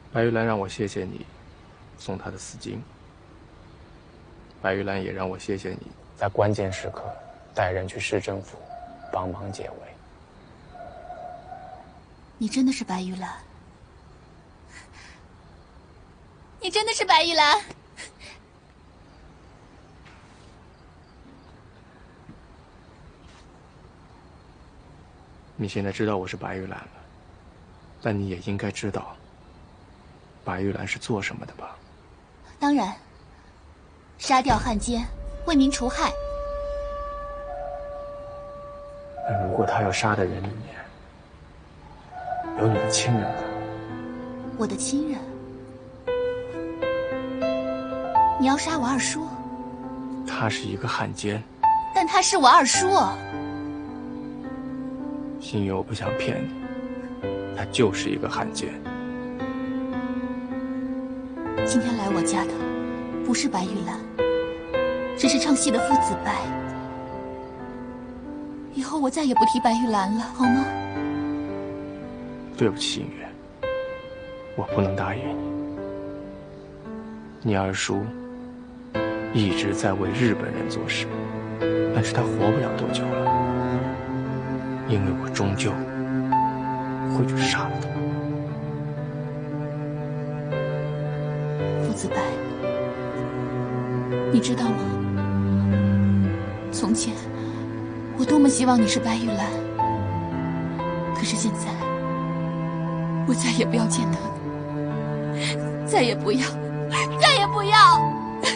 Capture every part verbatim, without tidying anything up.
白玉兰让我谢谢你，送她的丝巾。白玉兰也让我谢谢你，在关键时刻带人去市政府，帮忙解围。 你真的是白玉兰？你真的是白玉兰？ 你现在知道我是白玉兰了，但你也应该知道，白玉兰是做什么的吧？ 当然，杀掉汉奸，为民除害。 那如果他要杀的人里面有你的亲人呢？ 我的亲人？你要杀我二叔？ 他是一个汉奸， 但他是我二叔。 星月，我不想骗你，他就是一个汉奸。 今天来我家的不是白玉兰，只是唱戏的夫子白。以后我再也不提白玉兰了，好吗？ 对不起，星月，我不能答应你。你二叔一直在为日本人做事，但是他活不了多久了，因为我终究会去杀了他。 夫子白，你知道吗？从前我多么希望你是白玉兰，可是现在我再也不要见到你，再也不要，再也不要。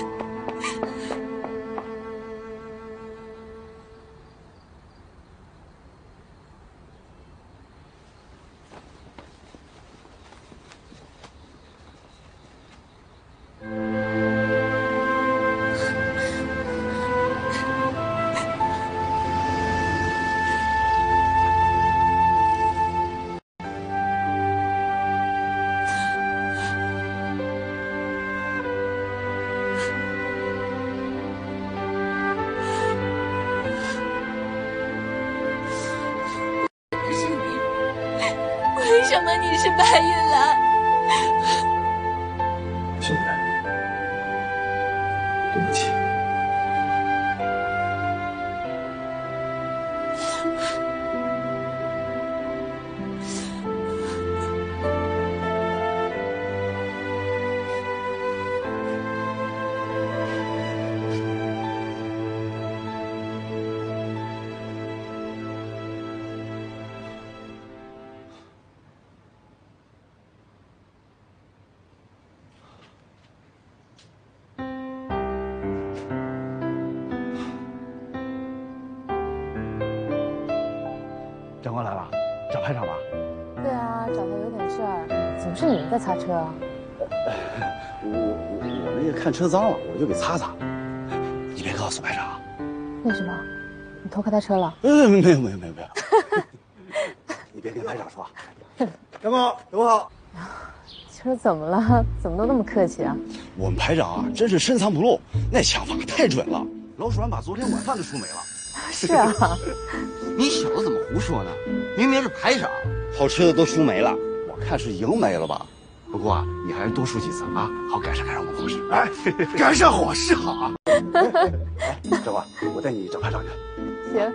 为什么你是白玉兰？ 星月，对不起。 长官来了，找排长吧？ 对啊，找他有点事儿。怎么是你们在擦车啊？ 我我我那个看车脏了，我就给擦擦。你别告诉排长。 为什么？你偷开他车了？ 呃，没有没有没有没有。你别跟排长说。长官好，长官好。 车怎么了？怎么都那么客气啊？ 我们排长啊，真是深藏不露，那枪法太准了。老鼠丸把昨天晚饭都输没了。 是啊。 你小子怎么胡说呢？明明是排长， 好吃的都输没了，我看是赢没了吧。不过啊，你还是多输几次啊，好赶上赶上我们护士。哎，赶上伙食好啊。哎，长官，我带你找排长去。 行。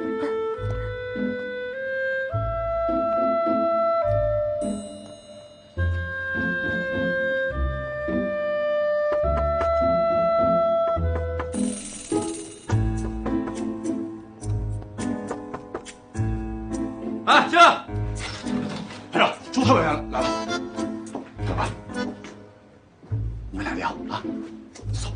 哎，进来！排长，朱特委员来了。长官，你们俩聊啊，走。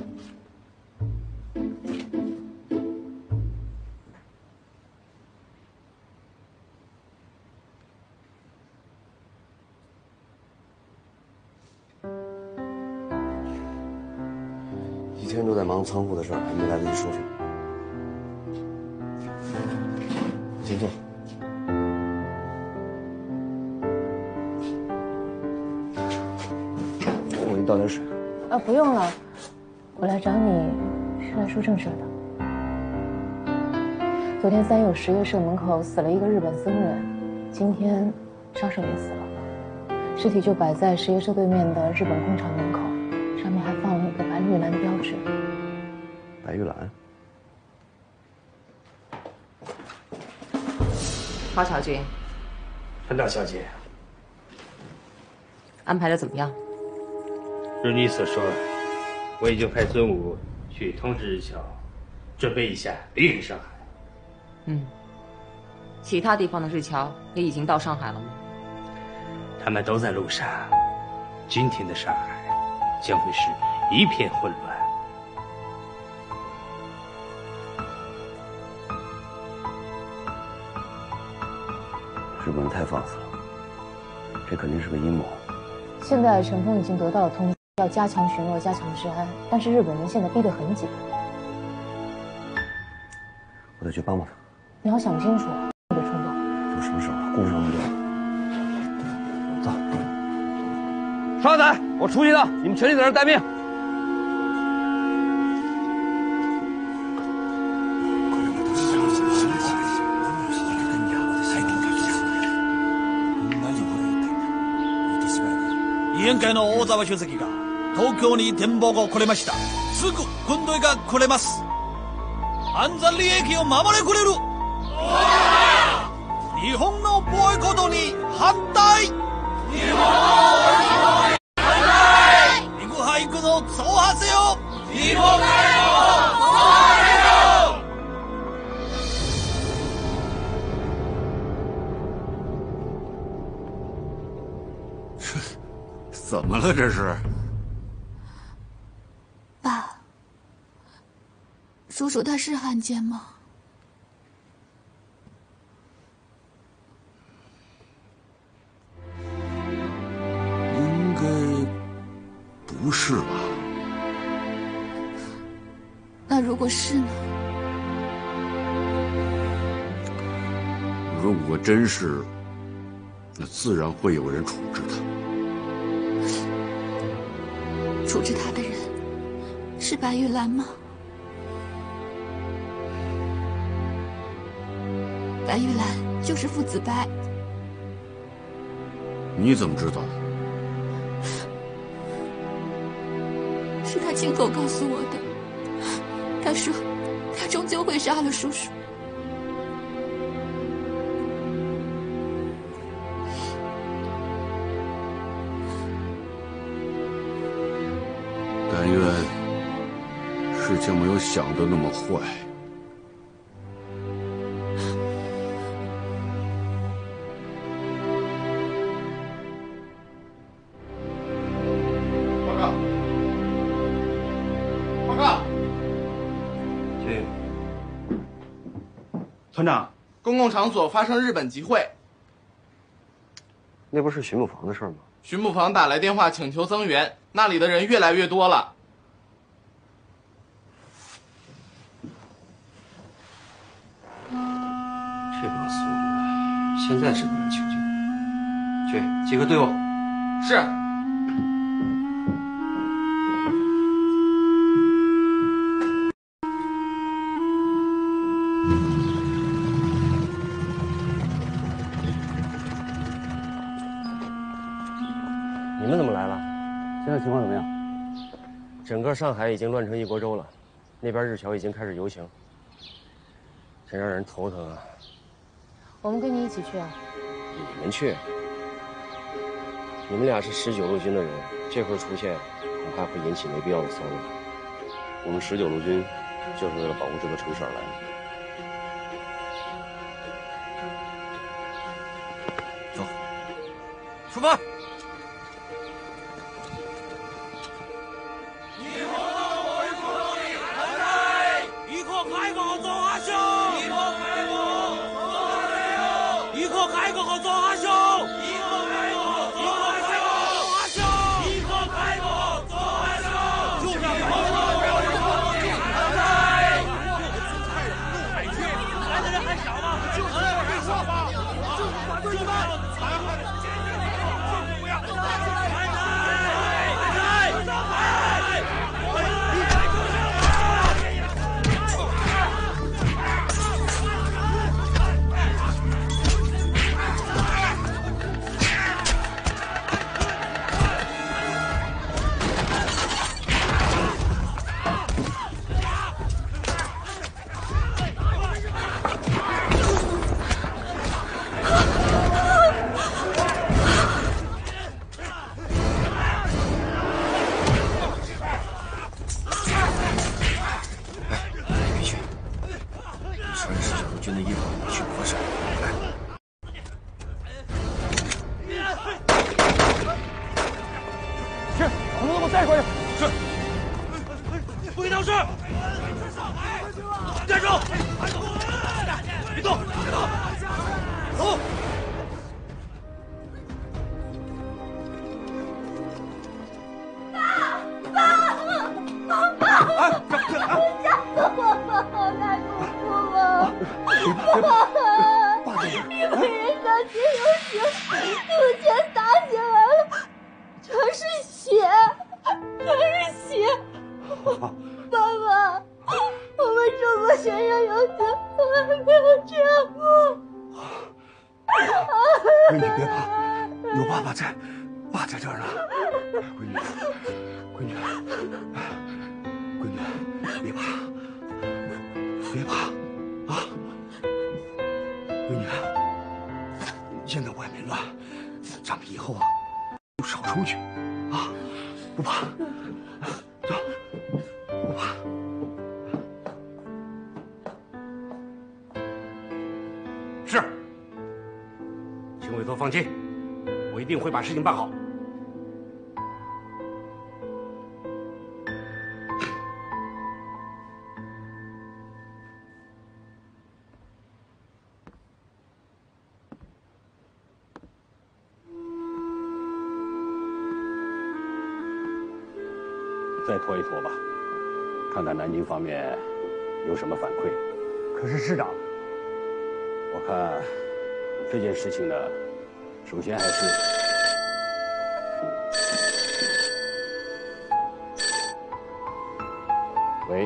一天都在忙仓库的事儿，还没来得及说什么。先坐。我给你倒点水。 啊，不用了，我来找你是来说正事的。昨天三友实业社门口死了一个日本僧人，今天杀手也死了， 尸体就摆在实业社对面的日本工厂门口，上面还放了一个白玉兰标志。 白玉兰。 郝小军， 陈大小姐， 安排的怎么样？ 如你所说，我已经派孙武去通知日侨，准备一下离开上海。 嗯，其他地方的日侨也已经到上海了吗？ 他们都在路上。今天的上海将会是一片混乱。 日本人太放肆了，这肯定是个阴谋。 现在陈峰已经得到了通知，要加强巡逻，加强治安，但是日本人现在逼得很紧。 我得去帮帮他。 你要想清楚，别冲动。 都什么时候了，顾不上那么多。走。 少仔，我出去了，你们全体在这儿待命。 委員会の大沢書記が東京に展望が来れました。すぐ軍隊が来れます。安全利益を守れくれる。日本のボイコットに反対。日本のボイコットに反対。陸配軍を増派せよ。日本海軍を増派せよ。 怎么了？这是？ 爸，叔叔他是汉奸吗？ 应该不是吧？ 那如果是呢？ 如果真是，那自然会有人处置他。 处置他的人是白玉兰吗？白玉兰就是傅子白。 你怎么知道的？ 是他亲口告诉我的。他说，他终究会杀了叔叔。 但愿事情没有想的那么坏。 报告！报告！ 去。 团长，公共场所发生日本集会。 那不是巡捕房的事吗？ 巡捕房打来电话请求增援，那里的人越来越多了。 这帮孙子现在只过来求救。去集合队伍。 是。 你们怎么来了？ 现在情况怎么样？ 整个上海已经乱成一锅粥了，那边日侨已经开始游行，真让人头疼啊！ 我们跟你一起去啊。 你们去？你们俩是十九路军的人，这会儿出现，恐怕会引起没必要的骚乱。我们十九路军就是为了保护这座城市而来的。走，出发！ 军的衣服去佛山。来。 是，把他给我带过去。 是。不许闹事！站住！别动！别动！走！ 爸！爸！爸！ 哎，这这啊！ 吓死我了！太恐怖了！爸！一个人上街游行，路全洒起来了，全是血，全是血！爸爸，我们中国学生游行从来没有这样过。 闺女别怕，有爸爸在，爸在这儿呢。闺女，闺女，闺女，别怕，别怕啊！闺女，现在外面乱，咱们以后啊，少出去啊，不怕。走，不怕。 是，请委座放心，我一定会把事情办好。 再拖一拖吧，看看南京方面有什么反馈。 可是师长， 我看这件事情呢，首先还是……喂，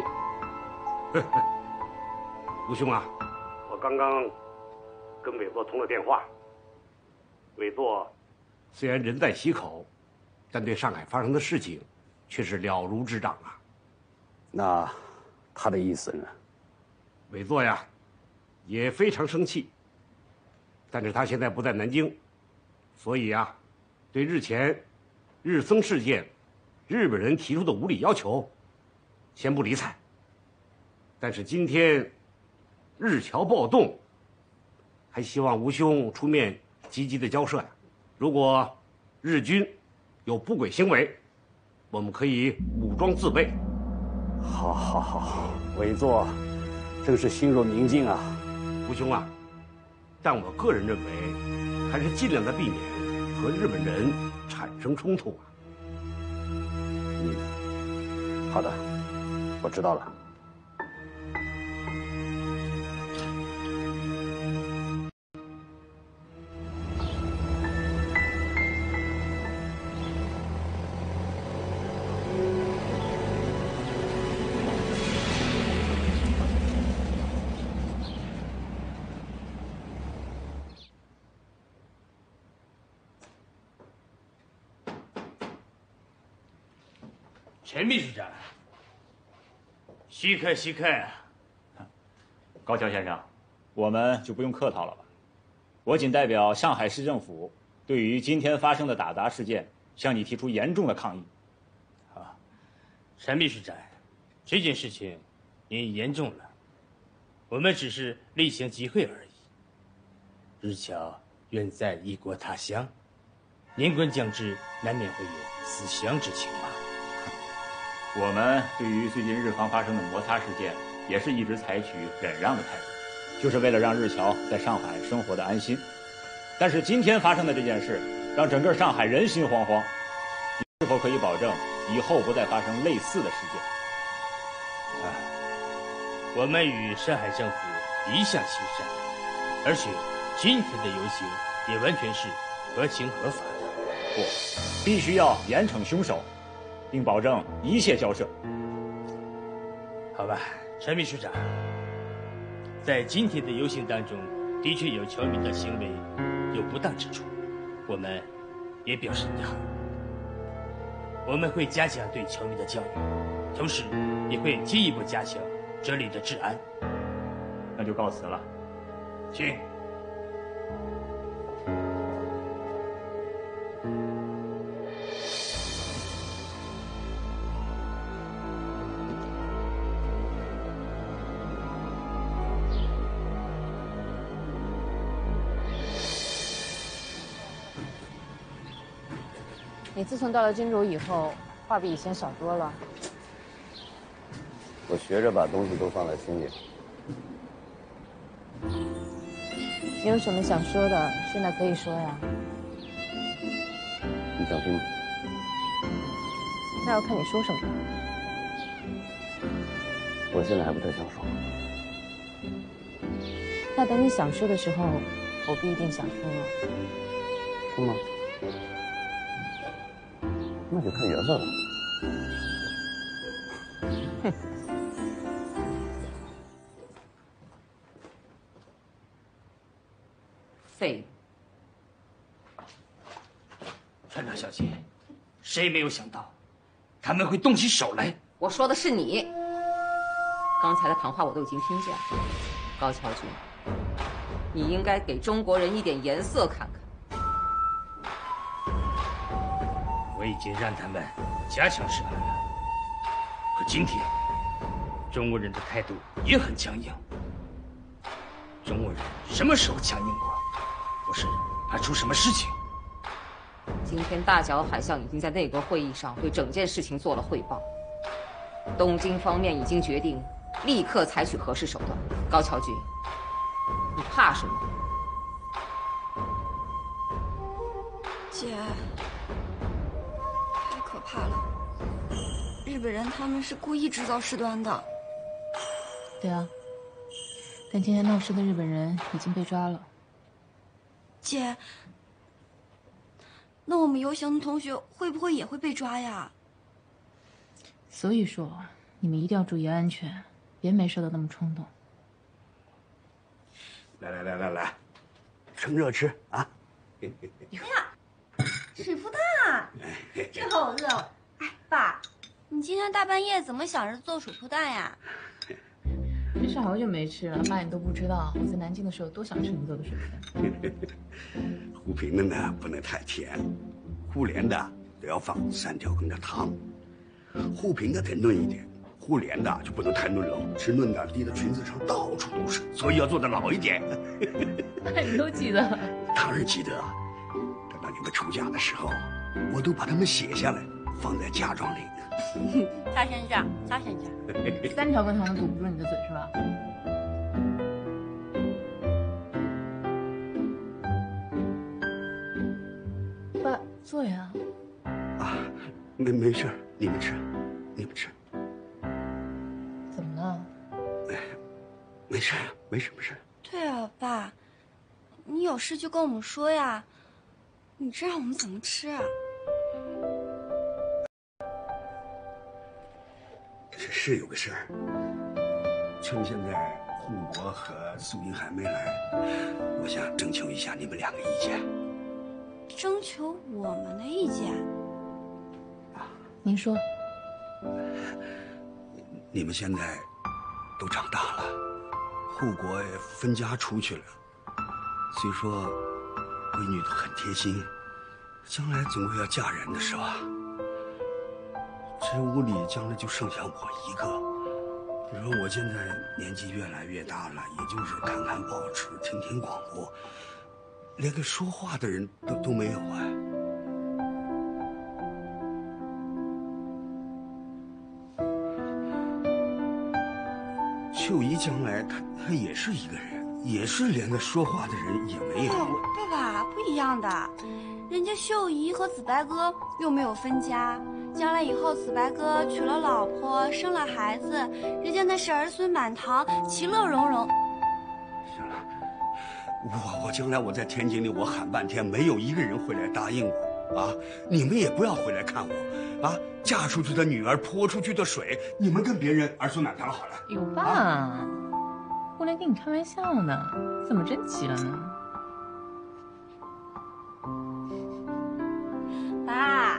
吴兄啊，我刚刚跟委座通了电话。委座虽然人在溪口，但对上海发生的事情却是了如指掌啊。 那他的意思呢？ 委座呀，也非常生气。但是他现在不在南京，所以啊，对日前日僧事件，日本人提出的无理要求，先不理睬。但是今天日侨暴动，还希望吴兄出面积极的交涉呀。如果日军有不轨行为，我们可以武装自卫。 好，好，好，委座正是心若明镜啊。 吴兄啊，但我个人认为，还是尽量的避免和日本人产生冲突啊。 嗯，好的，我知道了。 陈秘书长，稀客稀客啊！ 高桥先生，我们就不用客套了吧？我仅代表上海市政府，对于今天发生的打砸事件，向你提出严重的抗议。 啊，陈秘书长，这件事情您严重了，我们只是例行集会而已。日侨远在异国他乡，年关将至，难免会有思乡之情嘛。 我们对于最近日方发生的摩擦事件，也是一直采取忍让的态度，就是为了让日侨在上海生活的安心。但是今天发生的这件事，让整个上海人心惶惶。你是否可以保证以后不再发生类似的事件？ 啊，我们与上海政府一向亲善，而且今天的游行也完全是合情合法的。 不，必须要严惩凶手，并保证一切交涉。 好吧，陈秘书长，在今天的游行当中，的确有侨民的行为有不当之处，我们也表示遗憾。我们会加强对侨民的教育，同时也会进一步加强这里的治安。 那就告辞了， 请。 你自从到了金主以后，话比以前少多了。 我学着把东西都放在心里。 你有什么想说的，现在可以说呀。 你想听吗？ 那要看你说什么。 我现在还不太想说。 那等你想说的时候，我不一定想听了。 是吗？那就看缘分了。 哼。 废物！ 船长小姐，谁没有想到他们会动起手来？ 我说的是你。刚才的谈话我都已经听见了，高桥君，你应该给中国人一点颜色看看。 我已经让他们加强示范了，可今天中国人的态度也很强硬。中国人什么时候强硬过？不是怕出什么事情。 今天大脚海象已经在内阁会议上对整件事情做了汇报，东京方面已经决定立刻采取合适手段。高桥君，你怕什么？ 姐，太可怕了！日本人他们是故意制造事端的。 对啊，但今天闹事的日本人已经被抓了。 姐，那我们游行的同学会不会也会被抓呀？ 所以说，你们一定要注意安全，别没事的那么冲动。 来来来来来，趁热吃啊！ 哎呀，水葡挞，这好饿哦！哎，爸，你今天大半夜怎么想着做水葡挞呀？ 真是好久没吃了，爸你都不知道，我在南京的时候多想吃你做的水葡挞。 沪平的呢不能太甜，沪联的都要放三条羹的糖，沪平的得嫩一点，沪联的就不能太嫩了，吃嫩的滴的裙子上到处都是，所以要做的老一点。 你都记得？ 当然记得，等到你们出嫁的时候，我都把它们写下来，放在嫁妆里。 擦身上，擦身上。 三条羹糖都堵不住你的嘴是吧？爸，坐呀。 啊，没没事，你们吃，你们吃。 怎么了？ 哎，没事，没事，没事。 对啊，爸，你有事就跟我们说呀，你这让我们怎么吃啊？ 是是有个事儿，趁现在护国和素英还没来，我想征求一下你们两个意见。 征求我们的意见？ 您说。 你们现在都长大了，护国也分家出去了，虽说闺女都很贴心，将来总会要嫁人的是吧？这屋里将来就剩下我一个。你说我现在年纪越来越大了，也就是看看报纸、听听广播，连个说话的人都都没有啊。秀姨将来她她也是一个人，也是连个说话的人也没有。 爸爸，不一样的，人家秀姨和子白哥又没有分家。将来以后，子白哥娶了老婆，生了孩子，人家那是儿孙满堂，其乐融融。 行了，我我将来我在天津里，我喊半天，没有一个人会来答应我啊！你们也不要回来看我啊！嫁出去的女儿泼出去的水，你们跟别人儿孙满堂好了。 有爸，啊、我来跟你开玩笑呢，怎么真急了呢？ 爸。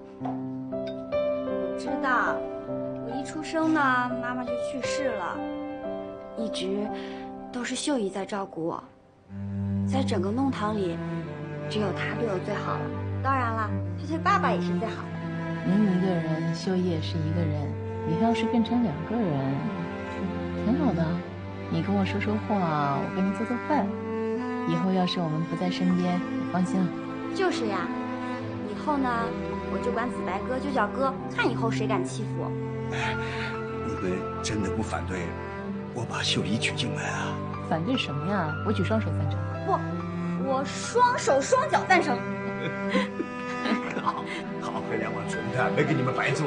知道，我一出生呢，妈妈就去世了，一直都是秀姨在照顾我，在整个弄堂里，只有她对我最好了。当然了，她对爸爸也是最好的。 您一个人，秀姨也是一个人，以后要是变成两个人，挺好的。你跟我说说话，我给你做做饭。以后要是我们不在身边，你放心了。 就是呀，以后呢， 我就管子白哥就叫哥，看以后谁敢欺负我。 哎，你们真的不反对我把秀姨娶进门啊？ 反对什么呀？我举双手赞成。 不，我双手双脚赞成。 好，好，会两碗纯的，没给你们白做。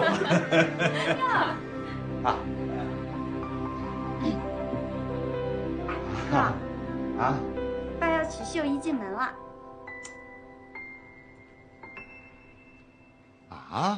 啊爸， 啊！ 爸要娶秀姨进门了。 啊！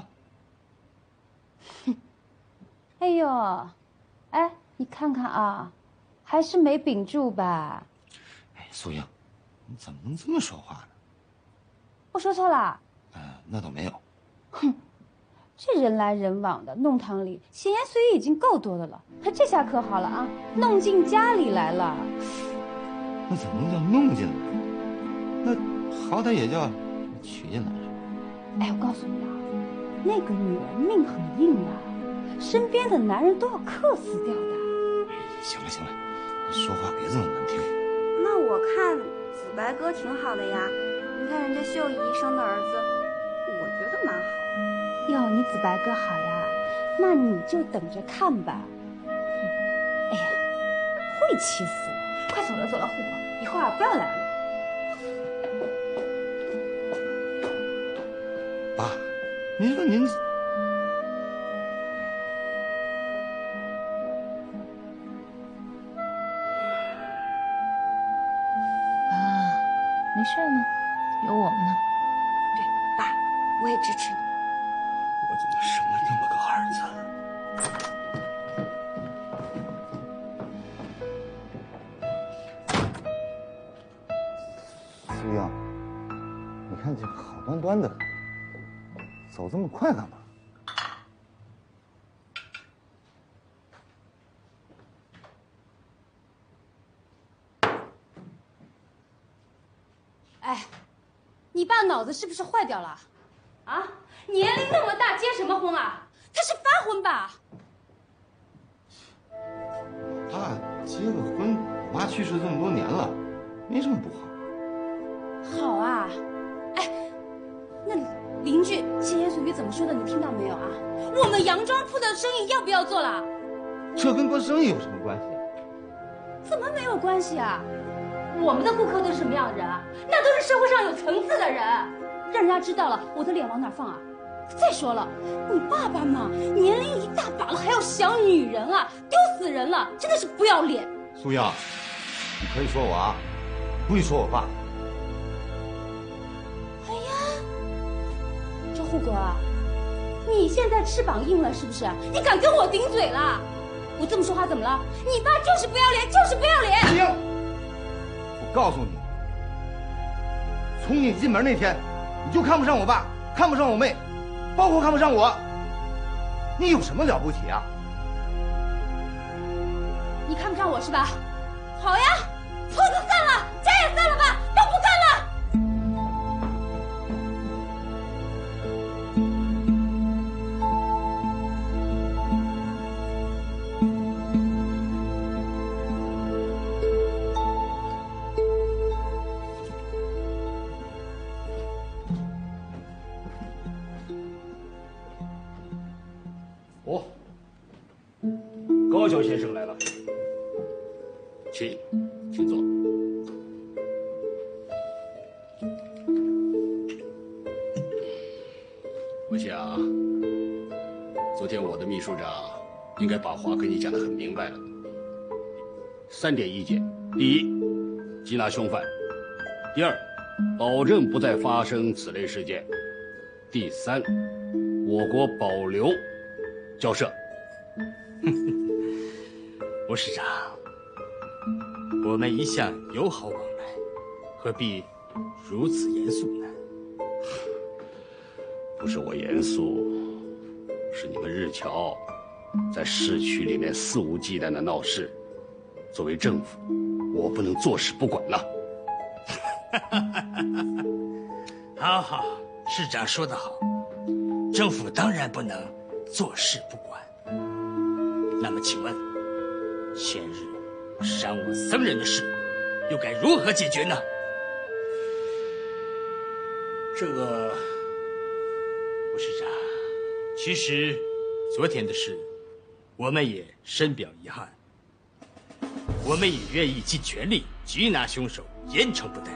哎呦，哎，你看看啊，还是没屏住吧？ 哎，素英，你怎么能这么说话呢？ 我说错了？ 呃，那倒没有。 哼，这人来人往的，弄堂里闲言碎语已经够多的了，可这下可好了啊，弄进家里来了。 那怎么能叫弄进来？那好歹也叫娶进来是吧？ 哎，我告诉你啊，那个女人命很硬啊，身边的男人都要克死掉的。 行了行了，你说话别这么难听。 那我看子白哥挺好的呀，你看人家秀姨生的儿子，我觉得蛮好。 哟，你子白哥好呀，那你就等着看吧。哎呀，晦气死了！快走了走了，护国，以后啊不要来了。 爸，您说您。 没事呢，有我们呢。 对，爸，我也支持你。 我怎么生了这么个儿子？ 苏英，你看这好端端的，走这么快干嘛？ 哎，你爸脑子是不是坏掉了？啊，年龄那么大，结什么婚啊？他是发婚吧？ 爸结个婚，我妈去世这么多年了，没什么不好。 好啊，哎，那邻居闲言碎语怎么说的？你听到没有啊？我们洋装铺的生意要不要做了？ 这跟做生意有什么关系？ 怎么没有关系啊？我们的顾客都是什么样的人啊？那都是社会上有层次的人，让人家知道了，我的脸往哪放啊？再说了，你爸爸嘛，年龄一大把了，还要想女人啊，丢死人了，真的是不要脸。 苏英，你可以说我啊，不许说我爸。 哎呀，这护国啊，你现在翅膀硬了是不是？你敢跟我顶嘴了？我这么说话怎么了？你爸就是不要脸，就是不要脸。 苏英，我告诉你，从你进门那天，你就看不上我爸，看不上我妹，包括看不上我。你有什么了不起啊？ 你看不上我是吧？好呀，铺子散了，家也散了吧，都不干了。 哦，高桥先生来了，请，请坐。我想，昨天我的秘书长应该把话跟你讲得很明白了。三点意见：第一，缉拿凶犯；第二，保证不再发生此类事件；第三，我国保留交涉。 吴市长，我们一向友好往来，何必如此严肃呢？ 不是我严肃，是你们日侨在市区里面肆无忌惮的闹事，作为政府，我不能坐视不管呐。 好好，市长说得好，政府当然不能坐视不管。那么请问，前日伤我僧人的事，又该如何解决呢？ 这个， 副市长，其实昨天的事，我们也深表遗憾。我们也愿意尽全力缉拿凶手，严惩不贷。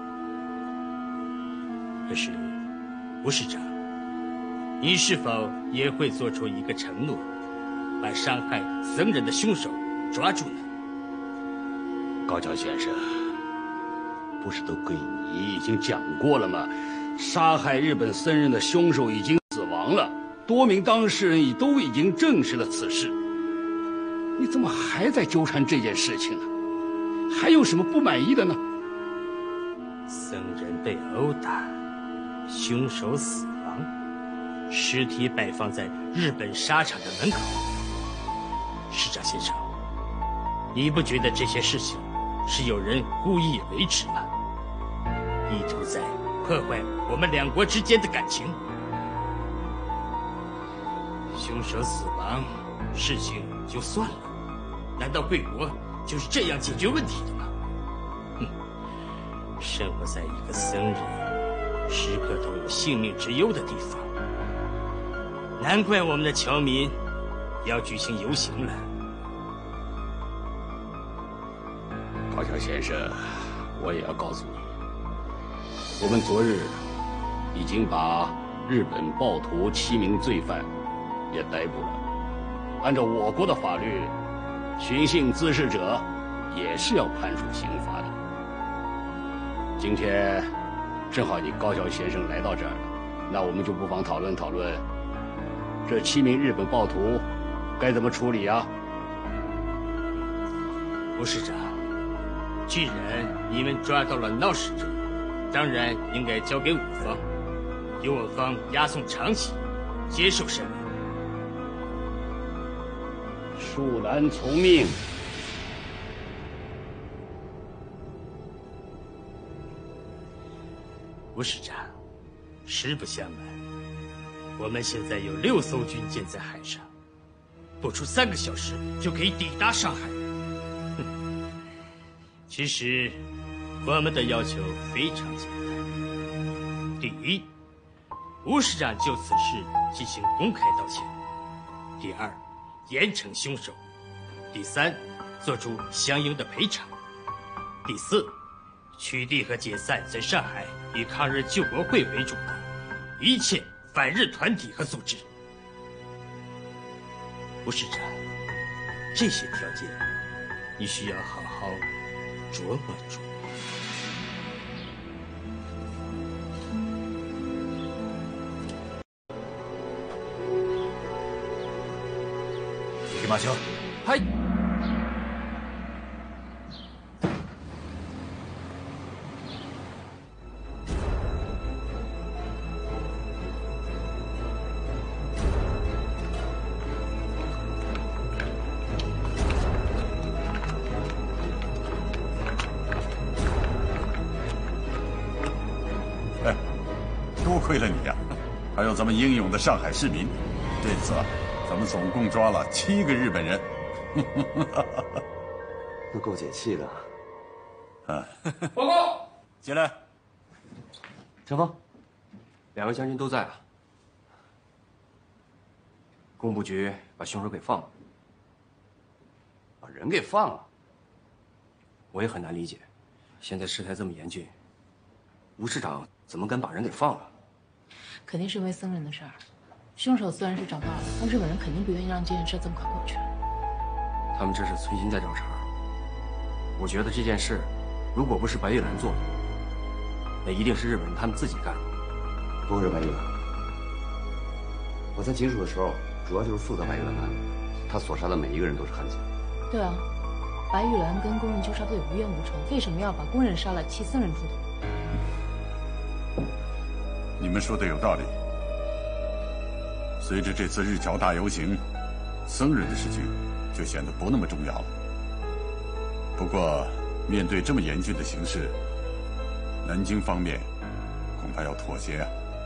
可是，吴市长，你是否也会做出一个承诺，把伤害僧人的凶手抓住呢？ 高桥先生，不是都跟你已经讲过了吗？杀害日本僧人的凶手已经死亡了，多名当事人已都已经证实了此事。你怎么还在纠缠这件事情呢？还有什么不满意的呢？ 僧人被殴打，凶手死亡，尸体摆放在日本纱厂的门口。市长先生，你不觉得这些事情是有人故意为之吗？意图在破坏我们两国之间的感情。凶手死亡，事情就算了，难道贵国就是这样解决问题的吗？哼，生活在一个僧人时刻都有性命之忧的地方，难怪我们的侨民要举行游行了。 高桥先生，我也要告诉你，我们昨日已经把日本暴徒七名罪犯也逮捕了。按照我国的法律，寻衅滋事者也是要判处刑罚的。今天正好你高桥先生来到这儿了，那我们就不妨讨论讨论，这七名日本暴徒该怎么处理啊？ 吴市长，既然你们抓到了闹事者，当然应该交给我方，由我方押送长崎，接受审问。 恕难从命。 吴市长，实不相瞒，我们现在有六艘军舰在海上，不出三个小时就可以抵达上海。哼，其实我们的要求非常简单：第一，吴市长就此事进行公开道歉；第二，严惩凶手；第三，做出相应的赔偿；第四，取缔和解散在上海以抗日救国会为主的一切反日团体和组织。吴市长，这些条件你需要好好琢磨琢磨。 行きましょう。 はい。 哎，多亏了你呀、啊，还有咱们英勇的上海市民，这次啊。咱们总共抓了七个日本人， 那够解气的。 啊， 报告， 进来。 陈峰，两位将军都在啊。工部局把凶手给放了， 把人给放了。 我也很难理解，现在事态这么严峻，吴市长怎么敢把人给放了？ 肯定是因为僧人的事儿。凶手虽然是找到了，但日本人肯定不愿意让这件事这么快过去。 他们这是存心在找茬。我觉得这件事，如果不是白玉兰做的，那一定是日本人他们自己干的。 不会是白玉兰。我在警署的时候，主要就是负责白玉兰案，他所杀的每一个人都是汉奸。 对啊，白玉兰跟工人纠察队无冤无仇，为什么要把工人杀了替僧人出头？ 你们说的有道理。随着这次日侨大游行，僧人的事情就显得不那么重要了。不过，面对这么严峻的形势，南京方面恐怕要妥协啊。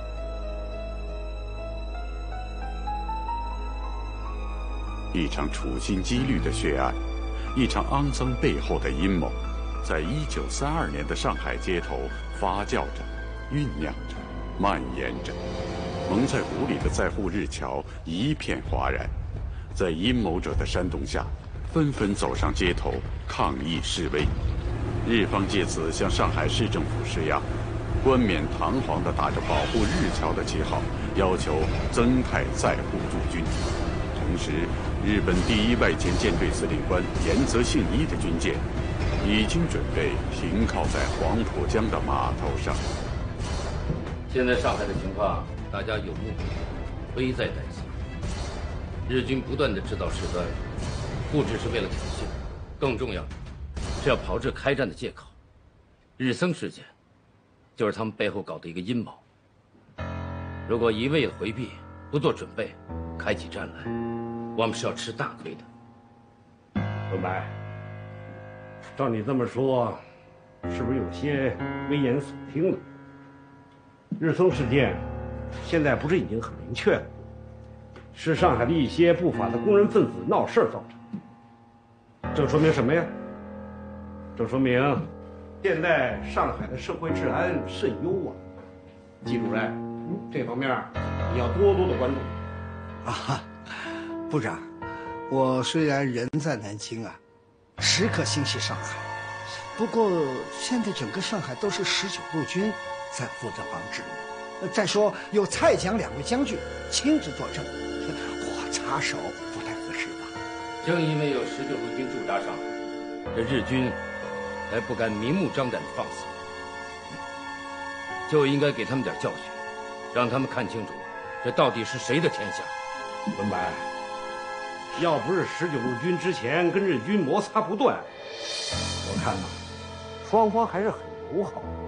一场处心积虑的血案，一场肮脏背后的阴谋，在一九三二年的上海街头发酵着、酝酿着、蔓延着。 蒙在鼓里的在沪日侨一片哗然，在阴谋者的煽动下，纷纷走上街头抗议示威。日方借此向上海市政府施压，冠冕堂皇地打着保护日侨的旗号，要求增派在沪驻军。同时，日本第一外前舰队司令官岩泽信一的军舰已经准备停靠在黄浦江的码头上。 现在上海的情况，大家有目共睹，非在担心。日军不断的制造事端，不只是为了挑衅，更重要的是要炮制开战的借口。日僧事件就是他们背后搞的一个阴谋。如果一味的回避，不做准备，开起战来，我们是要吃大亏的。 文白，照你这么说，是不是有些危言耸听了？日僧事件现在不是已经很明确了，是上海的一些不法的工人分子闹事造成。这说明什么呀？这说明现在上海的社会治安甚优啊。季主任，这方面你要多多的关注。 啊，部长，我虽然人在南京啊，时刻心系上海，不过现在整个上海都是十九路军在负责防治。再说有蔡蒋两位将军亲自坐镇，我插手不太合适吧？ 正因为有十九路军驻扎上海，这日军才不敢明目张胆的放肆，就应该给他们点教训，让他们看清楚这到底是谁的天下。 文白，要不是十九路军之前跟日军摩擦不断，我看呐，双方还是很友好的。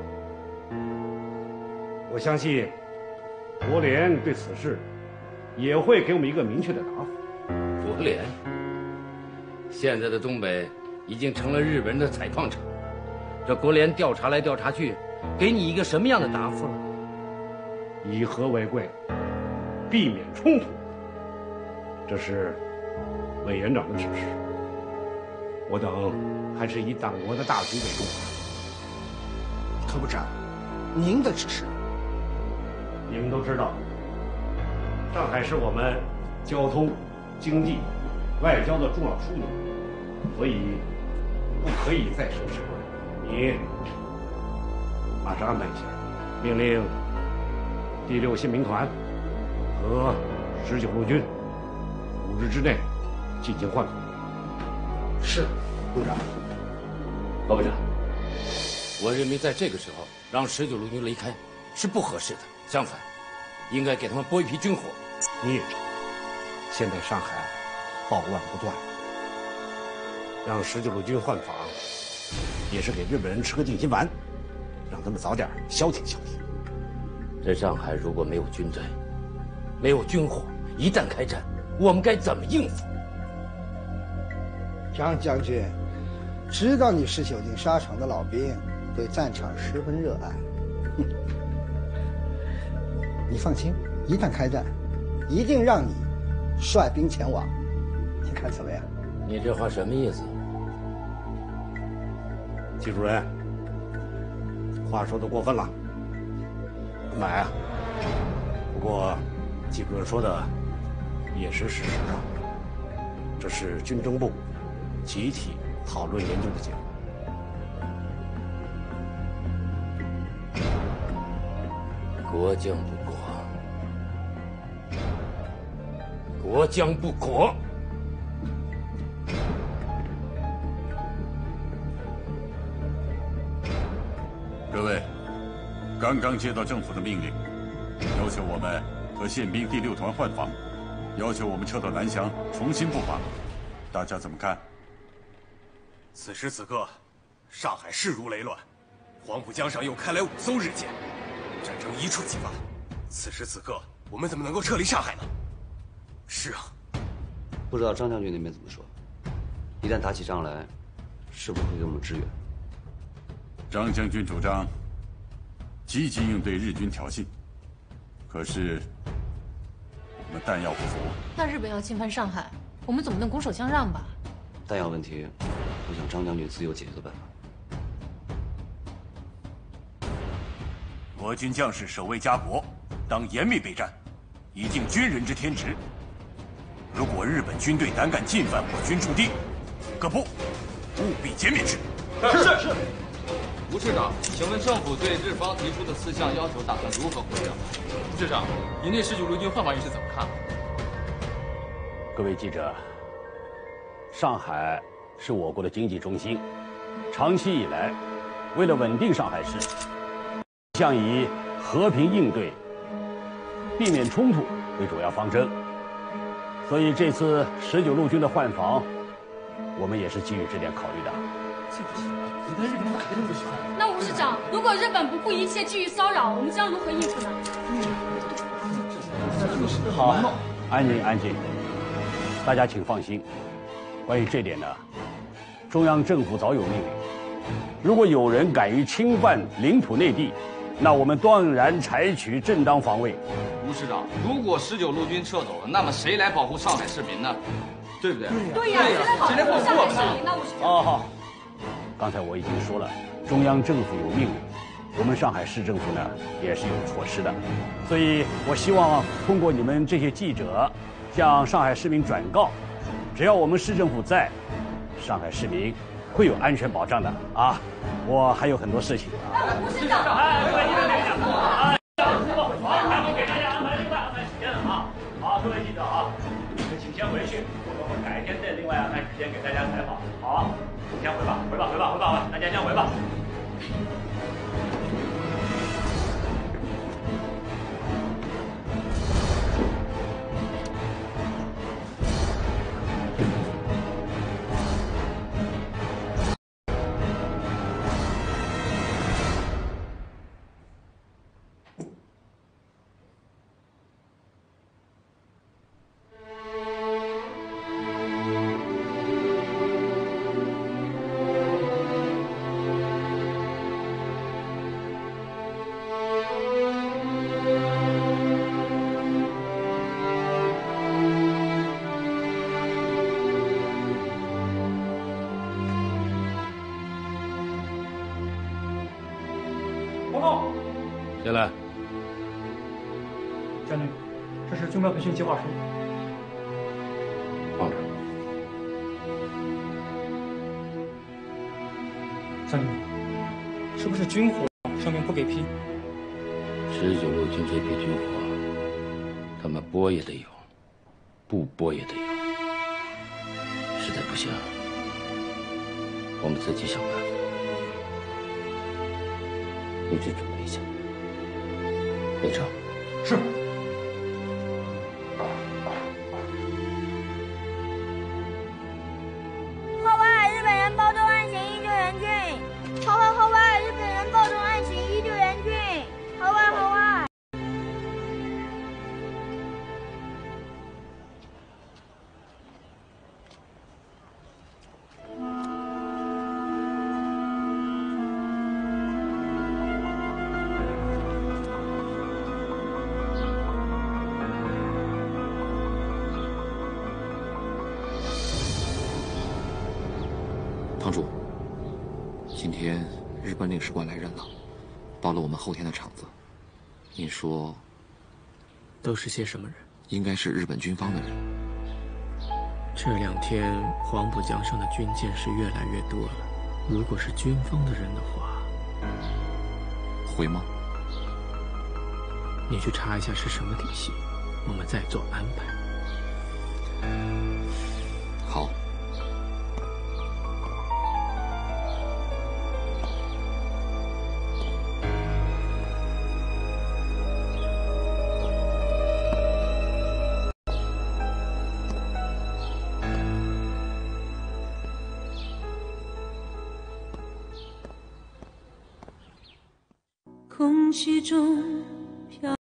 我相信国联对此事也会给我们一个明确的答复。 国联，现在的东北已经成了日本人的采矿场，这国联调查来调查去，给你一个什么样的答复了？ 以和为贵，避免冲突，这是委员长的指示。我等还是以党国的大局为重。 科部长，您的指示？ 你们都知道，上海是我们交通、经济、外交的重要枢纽，所以不可以再生事。你马上安排一下，命令第六新民团和十九路军五日之内进行换防。 是，部长。 高部长，我认为在这个时候让十九路军离开是不合适的。相反，应该给他们拨一批军火。 你也知道，现在上海暴乱不断，让十九路军换防，也是给日本人吃个定心丸，让他们早点消停消停。 这上海如果没有军队，没有军火，一旦开战，我们该怎么应付？ 张将军，知道你是久经沙场的老兵，对战场十分热爱。你放心，一旦开战，一定让你率兵前往，你看怎么样？ 你这话什么意思？ 季主任，话说的过分了。买啊！不过，季主任说的也是事实啊。这是军政部集体讨论研究的结果。 国将不国，国将不国。 各位，刚刚接到政府的命令，要求我们和宪兵第六团换防，要求我们撤到南翔重新布防，大家怎么看？ 此时此刻，上海势如雷乱，黄浦江上又开来五艘日舰，战争一触即发。此时此刻，我们怎么能够撤离上海呢？是啊， 不知道张将军那边怎么说？一旦打起仗来，是不是会给我们支援？ 张将军主张积极应对日军挑衅，可是我们弹药不足。 那日本要侵犯上海，我们总不能拱手相让吧？ 弹药问题，我想张将军自有解决的办法。 国军将士守卫家国，当严密备战， 以尽军人之天职。如果日本军队胆敢进犯我军驻地，各部务必歼灭之。 是是。吴市长，请问政府对日方提出的四项要求打算如何回应？吴市长，您对十九路军换防一事怎么看？ 各位记者，上海是我国的经济中心，长期以来，为了稳定上海市，向以和平应对、避免冲突为主要方针。所以这次十九路军的换防，我们也是基于这点考虑的。 这不行啊！你跟日本哪个都不喜欢。 那吴市长，如果日本不顾一切继续骚扰，我们将如何应付呢？ 好，安静安静，大家请放心。关于这点呢，中央政府早有命令，如果有人敢于侵犯领土内地，那我们断然采取正当防卫。 吴市长，如果十九路军撤走了，那么谁来保护上海市民呢？对不对？ 对呀，谁来保护上海市民呢？吴市长。 哦好，刚才我已经说了，中央政府有命令，我们上海市政府呢也是有措施的，所以我希望通过你们这些记者，向上海市民转告，只要我们市政府在，上海市民会有安全保障的啊！我还有很多事情。 吴市长， 哎，各位记者别讲啊！还没给大家安排另外安排时间了啊！好，各位记者啊，你们请先回去，我们改天再另外安排时间给大家采访。好，先回吧，回吧，回吧，回吧，大家先回吧。 报告， 进来。 将军，这是军官培训计划书。 放这。 将军，是不是军火上面不给批？ 十九路军这批军火，他们拨也得有，不拨也得有。实在不行，我们自己想办法。你去准备一下。列车。 是。 号外！日本人暴动暗行依救援军！号外号外！日本人暴动暗行依救援军！号外号外！ 堂主，今天日本领事馆来人了，报了我们后天的场子。您说， 都是些什么人？ 应该是日本军方的人。 这两天黄浦江上的军舰是越来越多了，如果是军方的人的话， 会吗？ 你去查一下是什么体系，我们再做安排。 好。 空气中